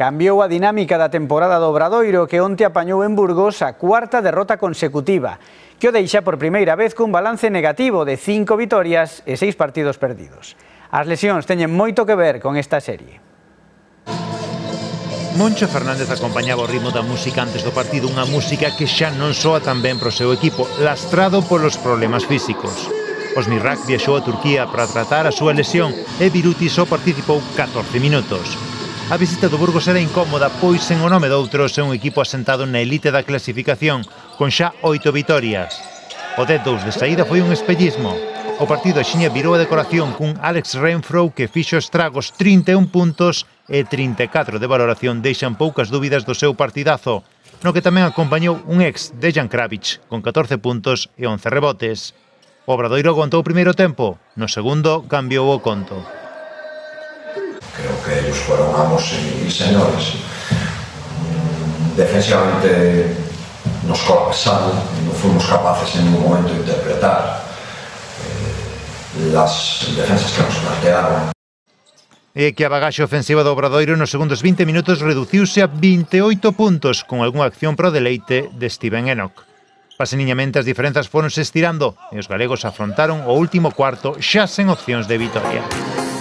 Cambiou a dinámica da temporada do Obradoiro que onte apañou en Burgos a cuarta derrota consecutiva, que o deixa por primeira vez cun balance negativo de 5 vitorias e 6 partidos perdidos. As lesións teñen moito que ver con esta serie. Moncho Fernández acompañaba o ritmo da música antes do partido, unha música que xa non soa tan ben pro seu equipo, lastrado polos problemas físicos. Osmirrak viaxou a Turquía para tratar a súa lesión e Biruti só participou 14 minutos. A visita do Burgos era incómoda, pois en o nome doutros é un equipo asentado na elite da clasificación, con xa 8 vitorias. O 10-2 de saída foi un espellismo. O partido axiña virou a decoración cun Alex Renfro que fixo estragos, 31 puntos e 34 de valoración deixan poucas dúbidas do seu partidazo, no que tamén acompañou un ex Dejan Kravic con 14 puntos e 11 rebotes. O Obradoiro aguantou o primeiro tempo, no segundo cambiou o conto. Creo que ellos fueron amos y señores. Defensivamente nos colapsaron, no fuimos capaces en ningún momento de interpretar las defensas que nos plantearon. E que a bagaxe ofensiva do Obradoiro nos segundos 20 minutos reduciuse a 28 puntos, con algunha acción pro deleite de Steven Enoch. Paseniñamente as diferenzas foronse estirando e os galegos afrontaron o último cuarto xa sen opcións de vitoria.